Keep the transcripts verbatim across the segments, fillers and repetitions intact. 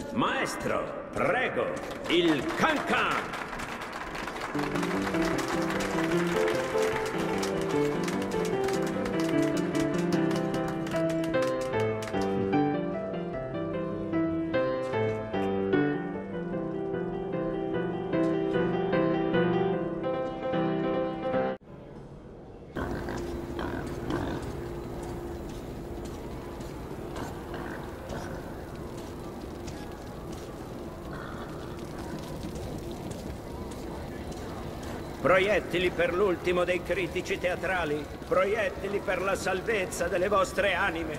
Maestro, prego, il Can-Can! Proiettili per l'ultimo dei critici teatrali, proiettili per la salvezza delle vostre anime.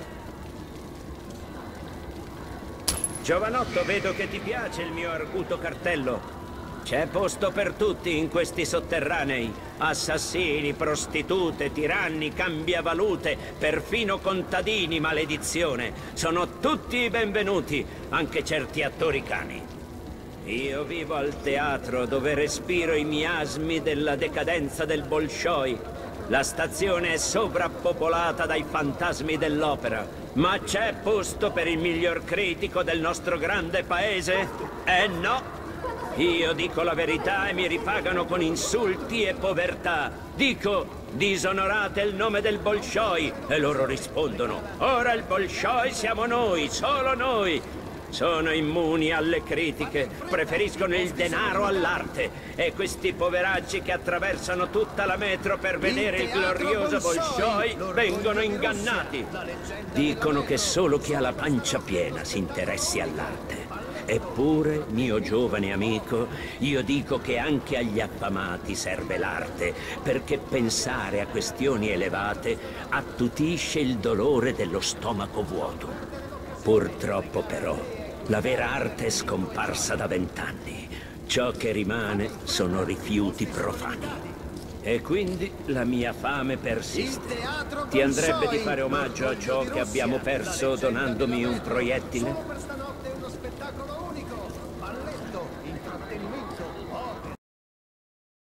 Giovanotto, vedo che ti piace il mio arguto cartello. C'è posto per tutti in questi sotterranei. Assassini, prostitute, tiranni, cambiavalute, perfino contadini, maledizione. Sono tutti benvenuti, anche certi attori cani. Io vivo al teatro dove respiro i miasmi della decadenza del Bolshoi. La stazione è sovrappopolata dai fantasmi dell'opera. Ma c'è posto per il miglior critico del nostro grande paese? Eh no! Io dico la verità e mi ripagano con insulti e povertà. Dico, disonorate il nome del Bolshoi, e loro rispondono, ora il Bolshoi siamo noi, solo noi. Sono immuni alle critiche, preferiscono il denaro all'arte. E questi poveracci che attraversano tutta la metro per vedere il, il glorioso Bolshoi vengono ingannati. Dicono che solo chi ha la pancia piena si interessi all'arte. Eppure, mio giovane amico, io dico che anche agli affamati serve l'arte, perché pensare a questioni elevate attutisce il dolore dello stomaco vuoto. Purtroppo però, la vera arte è scomparsa da vent'anni. Ciò che rimane sono rifiuti profani. E quindi la mia fame persiste. Ti andrebbe di fare omaggio a ciò che abbiamo perso donandomi un proiettile?